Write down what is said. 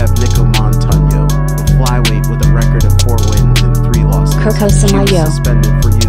have Nicco Montano, a flyweight with a record of 4 wins and 3 losses. Kirk She was Osamayo. suspended for